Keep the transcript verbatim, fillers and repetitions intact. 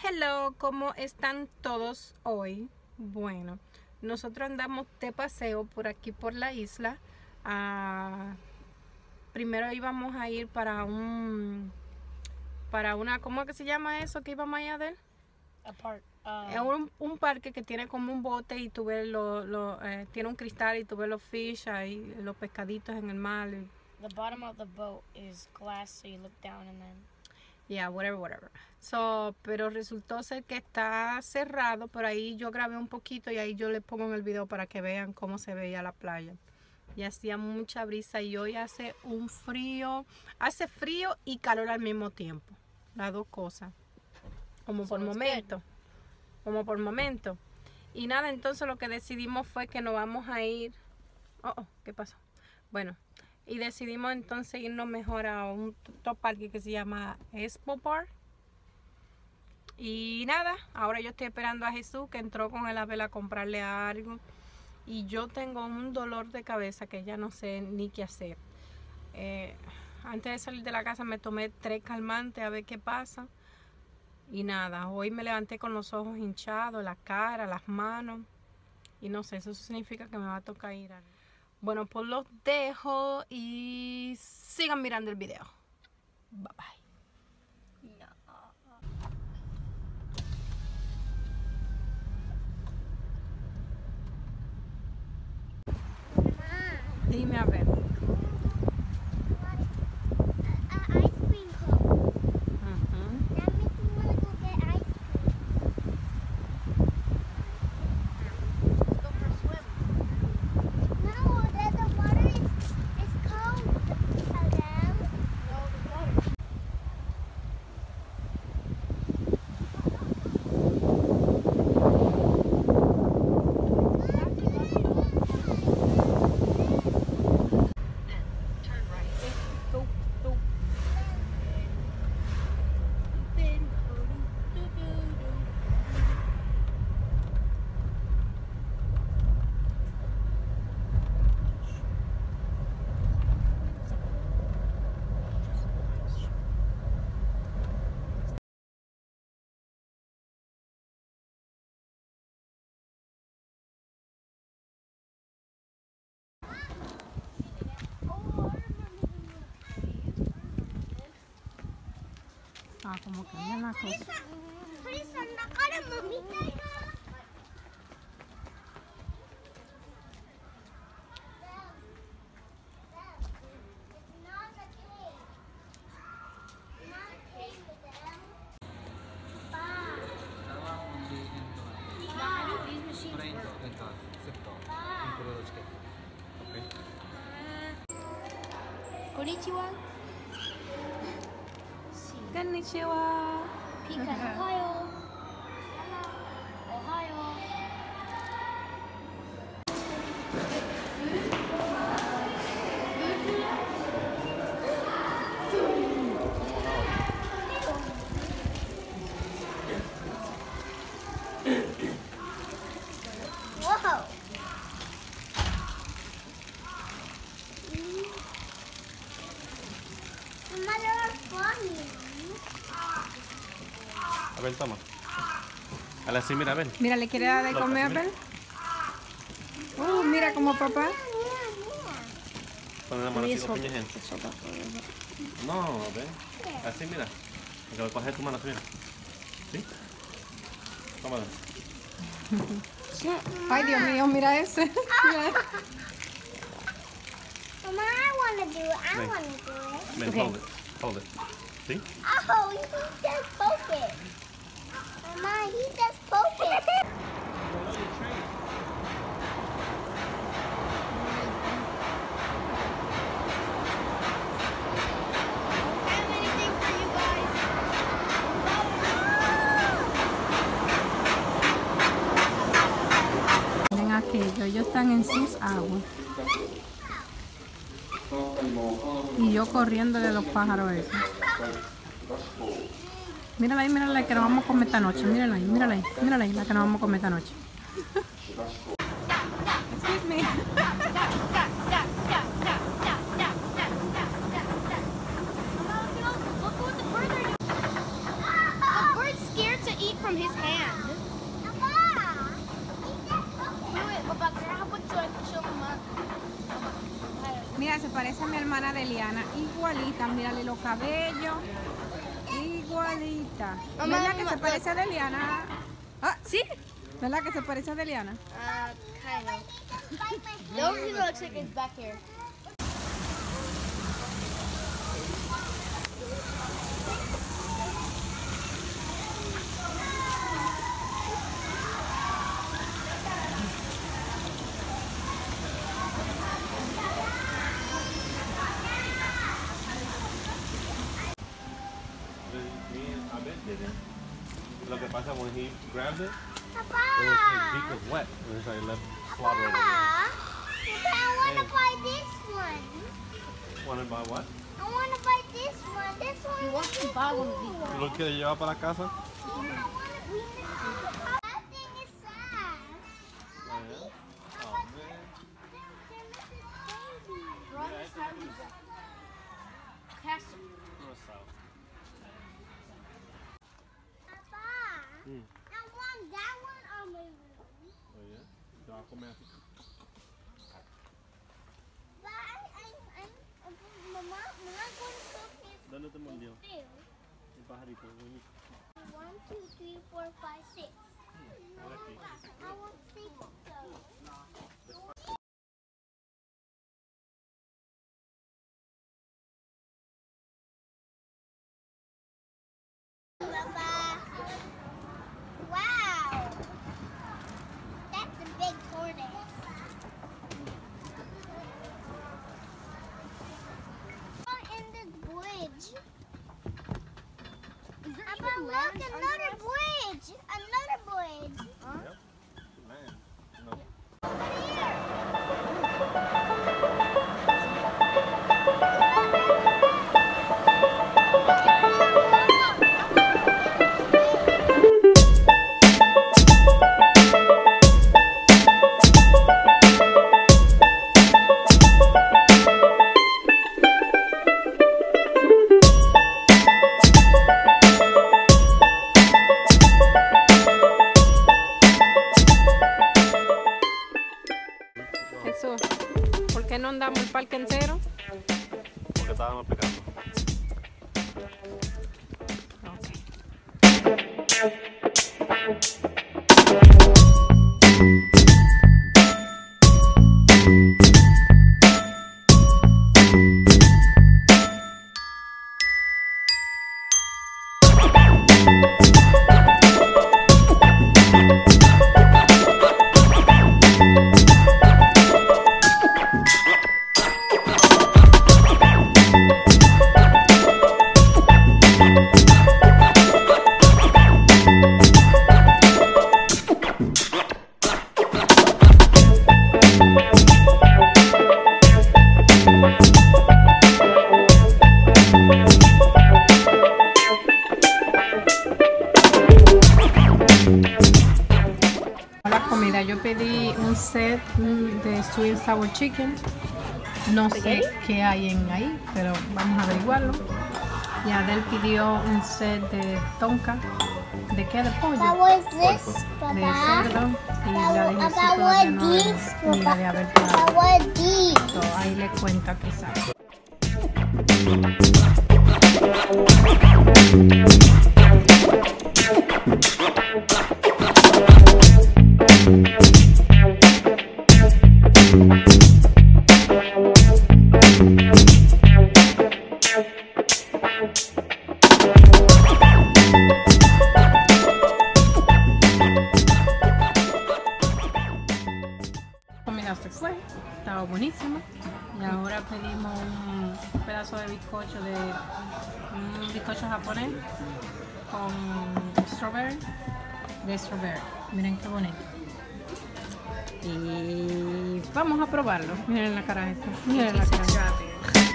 Hello, ¿cómo están todos hoy? Bueno, nosotros andamos de paseo por aquí por la isla. Uh, primero íbamos a ir para un para una, ¿cómo es que se llama eso que íbamos allá de él? Apart, uh, Es un, un parque que tiene como un bote y tú ves lo, lo, eh, tiene un cristal y tú ves los fish ahí, los pescaditos en el mar. The bottom of the boat is glass, so you look down and then... Yeah, whatever, whatever. So, pero resultó ser que está cerrado, pero ahí yo grabé un poquito y ahí yo les pongo en el video para que vean cómo se veía la playa. Y hacía mucha brisa y hoy hace un frío, hace frío y calor al mismo tiempo. Las dos cosas. Como por momento. Como por momento. Y nada, entonces lo que decidimos fue que nos vamos a ir. Oh, oh, ¿qué pasó? Bueno. Y decidimos entonces irnos mejor a un otro parque que se llama Expo Park. Y nada, ahora yo estoy esperando a Jesús que entró con el Abel a comprarle algo. Y yo tengo un dolor de cabeza que ya no sé ni qué hacer. Eh, antes de salir de la casa me tomé tres calmantes a ver qué pasa. Y nada, hoy me levanté con los ojos hinchados, la cara, las manos. Y no sé, eso significa que me va a tocar ir a... Bueno, pues los dejo y sigan mirando el video. Bye bye. No. Dime a ver. Ah, como que cambian las cosas. Konnichiwa. Konnichiwa. Pika, Ohio. Ohio. Whoa. Abel, toma. A la sí, mira, Abel. Mira, ¿le quiere dar de comer a Abel? Uh, mira como papá. Pon la mano así, con gente. No, Abel. Así, mira. Acabo de coger tu mano así, mira. ¿Sí? Tómala. Ay, Dios mío, mira ese. Mama, I want to do it. I Ven. want to do it. Ven, Okay. hold it. Hold it. ¿Sí? Oh, he just poke it. Mama, he just poke it. Ven aquí, ellos están en sus aguas. Y yo corriendo de los pájaros esos. Mírala ahí, mírala ahí, que nos vamos a comer esta noche. Mírala ahí, mírala ahí, mírala ahí, la que nos vamos a comer esta noche. Excuse me. The bird's scared to eat from his hand. Papa, Wait, wait, Papa, can I have it so I can show Mama? Mira, se parece a mi hermana de Eliana, igualita, mírale los cabellos, igualita. Mamá, ¿Verdad que mamá, se parece a Eliana? Ah, sí, ¿verdad que se parece a Eliana? Uh, kind of. The only thing that looks like is back here. Lo que pasa when he grabbed it, Papa, it was, his beak was wet. It was like left slobber over Papa, Papa, I want to Hey. buy this one. there. Wanted by what? I want to buy this one. This one He wants to buy one of these. ¿Tú lo quieres llevar para la casa? I want to we That thing is sad. Oh, yeah? Oh, man. Castle. What's up? Papa, Mm. I want that one on my room. Oh, yeah? ¿Te vas a comer así? But I, I, I'm, I'm, Mama, Mama going to cook this ¿Dónde te mordió? too. Un pajarito. bonito. One, two, three, four, five, six. Ahora aquí. I want six of those. Papa. Wow. That's a big tortoise. Oh, in this bridge. Papa, look, another bridge. Another bridge. Yep. Man. No. Jesús, ¿por qué no andamos el parque entero? Porque estábamos pecando. La comida, yo pedí un set mm, de sweet and sour chicken. No sé qué hay en ahí, pero vamos a averiguarlo. Y Adel pidió un set de tonka. ¿De qué? De pollo. What was this, De Papa? cerdo. Y la de Jesús Papa, todavía what no these? ni la de Abel Papa, todavía. what these? So, ahí le cuenta quizás. Comida se fue, estaba buenísima. Y ahora pedimos un pedazo de bizcocho de un bizcocho japonés con strawberry, de strawberry. Miren qué bonito. Y vamos a probarlo. Miren la cara de esto. Miren la cara.